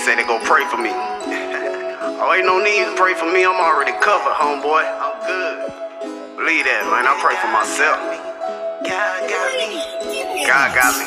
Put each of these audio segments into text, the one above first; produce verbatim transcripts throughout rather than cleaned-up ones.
say they go pray for me. Oh, ain't no need to pray for me. I'm already covered, homeboy. I'm good. Believe that, man. I pray for myself. God got me. God got me.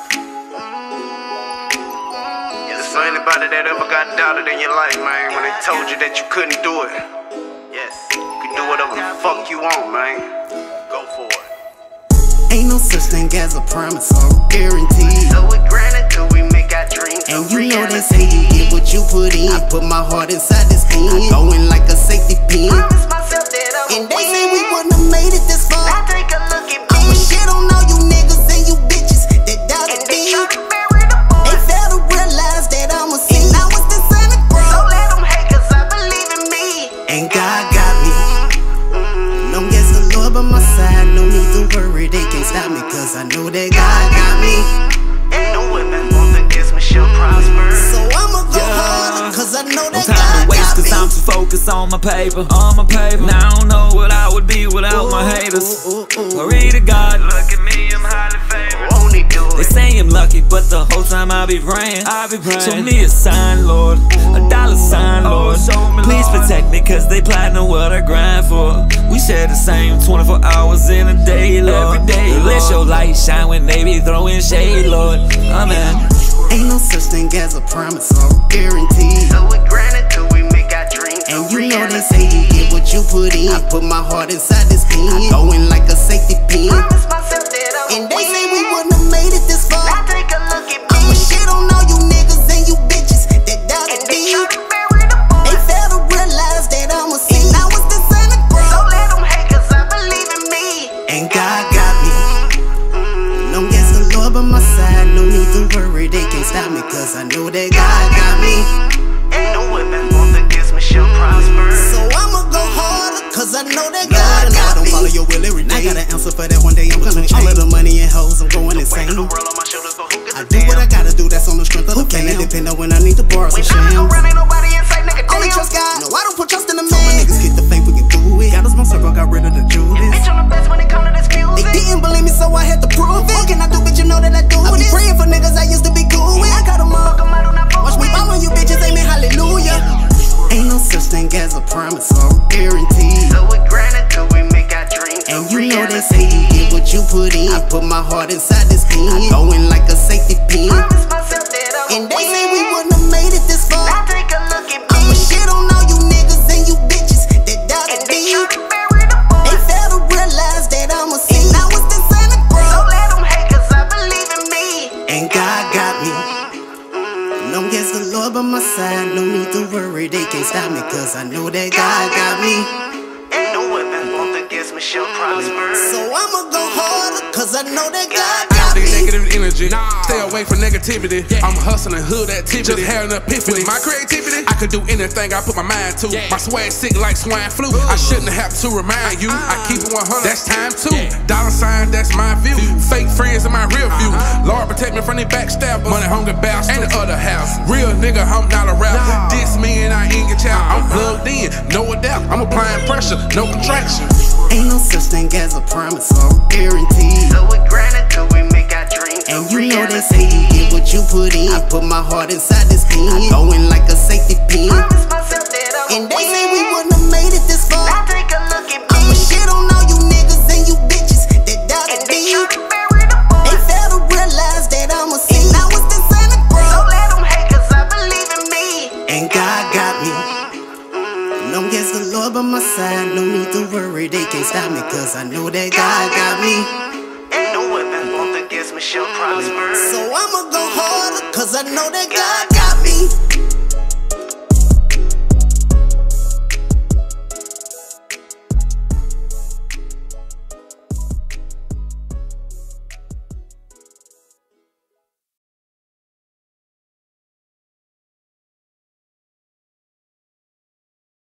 Is there anybody that ever got doubted in your life, man, when they told you that you couldn't do it? Yes, you can do whatever the fuck you want, man. Go for it. Ain't no such thing as a promise or a guarantee. So we granted till we make our dreams. And you know they say you get what you put in. I put my heart inside this pen, going like a safety pin. Promise myself that I And they say we wouldn't have made it this far. Now take a look at me. I'ma shit on all you niggas and you bitches that doubted And they me. try to bury the boy. They fail to realize that I'm a sin. I was the son of bro. So let them hate, cause I believe in me. And God got me. Long as the Lord by my side, no need to worry, they can't stop me, cause I know that God got me. And no weapon formed against me shall prosper. So I'ma go harder, cause I know that No time God to waste, got cause me. I'm too focused on my paper, on my paper. Now I don't know what I would be without my haters. Ooh, ooh, ooh. Glory to God. Look at me, I'm highly favored. Won't he do They it? say I'm lucky, but the whole time I be praying, I be praying. Show me a sign, Lord, a dollar sign, Lord. Please protect me, cause they plotting what I grind for. We share the same twenty-four hours in a day, Lord. Every day, Lord. Let your light shine when they be throwing shade, Lord. Amen. Ain't no such thing as a promise or a guarantee. So we granted till we make our dreams. And you know they say you get what you put in. I put my heart inside this pen, going like a safety pin. Promise myself that I And they say we wouldn't have made it this far. Now take a look at me. I'ma shit on all you niggas and you bitches that doubted And they me. try to bury the boy. They fail to realize that I'm a sin. I was the son of bro. So let them hate, cause I believe in me. And God got me. Long as the Lord by my side, no need to worry, they can't stop me, cause I know that God got me. And no weapon formed against me shall prosper. So I'ma go harder, cause I know that God got me. I don't follow your will every day. I got an answer for that one day, I'm gonna change. All of the money and hoes, I'm going insane. The world on my shoulders, but who gives I a do damn? what I gotta do, that's on the strength of the fam. It depend on when I need to borrow some When I go shams. round, ain't nobody in sight, nigga. Only damn. trust God, no, I don't put trust in the man. Told my niggas get the faith, we can do it. Got us my circle, got rid of the Judas. Bitch, I'm the best when it comes to this music. They didn't believe me, so I had to prove it. What can I do, bitch, you know that I do it. I be praying for niggas I used to be cool with. I got them all. Come out on that Watch me ball on you bitches, amen, hallelujah. Ain't no such thing as a promise or a guarantee. So we granted till we make our dreams. And you know they say you get what you put in. I put my heart inside this pen, going like a safety pin. Promise myself that I And they say we wouldn't have made it this far. Now take a look at me. I'ma shit on all you niggas and you bitches that doubted And they me. try to bury the boy. They fail to realize that I'm a sin. I was the son of bro. So let them hate, cause I believe in me. And God got me. Long as the Lord by my side, no need to worry, they can't stop me, cause I know that God got me. And no weapon formed against me shall prosper. So I'ma go harder, cause I know that God I got got the me. negative energy. Stay away from negativity. I'm hustling hood activity. Just had an epiphany. With my creativity, I could do anything I put my mind to. My swag sick like swine flu. I shouldn't have to remind you. I keep it one hundred. That's time too. Dollar sign, that's my view. Fake friends in my real view. Lord protect me from the backstabbers, money hungry bastards, and the other house. Real nigga, I'm not a rapper. Diss me and I ain't get child. I'm plugged in, no doubt. I'm applying pressure, no contraction. Ain't no such thing as a promise or a guarantee. So we granted till we make our dreams. And you know they say you get what you put in. I put my heart inside this pen, going like a safety pin. Promise myself that I And they say we wouldn't have made it this far. Now take a look at me. I'ma shit on all you niggas and you bitches that doubted And they me. try to bury the boy. They fail to realize that I'm a sin. I was the son of bro. So let them hate, cause I believe in me. And God got me. Long as the Lord by my side, no need to worry, they can't stop me, cause I know that God got me. And no weapon formed against me shall prosper. So I'ma go harder, cause I know that God got me.